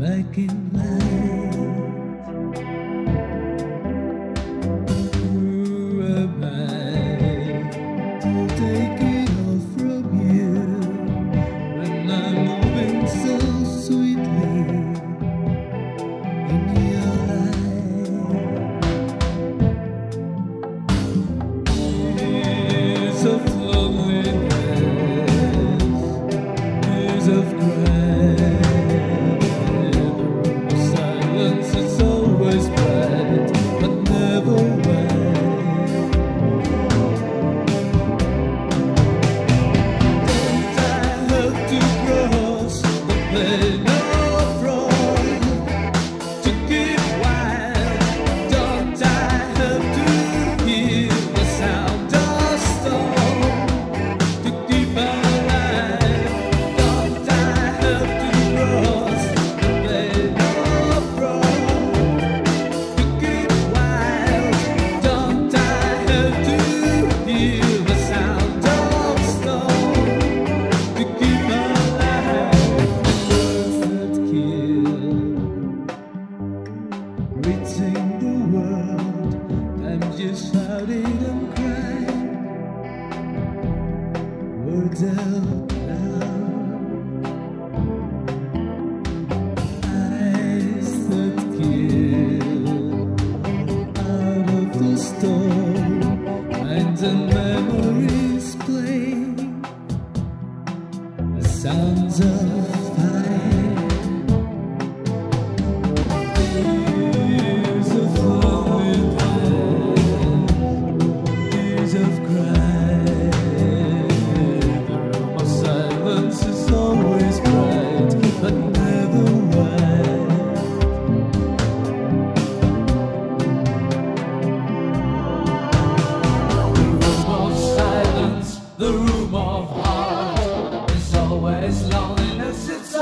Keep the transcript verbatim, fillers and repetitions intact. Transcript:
back in light. Who am I to take it all from you when I'm moving so sweetly in your life? Years of loneliness, years of crying. It's always bright, but never white. Don't I have to cross the plain of road to keep wild? Don't I have to hear the sound of storm to keep alive? Don't I have to cross the plain of road? Reaching the world, I'm just shouting and crying words out loud. Eyes that kill out of the storm, minds and memories play the sounds of fire. The room of heart is always loneliness. It's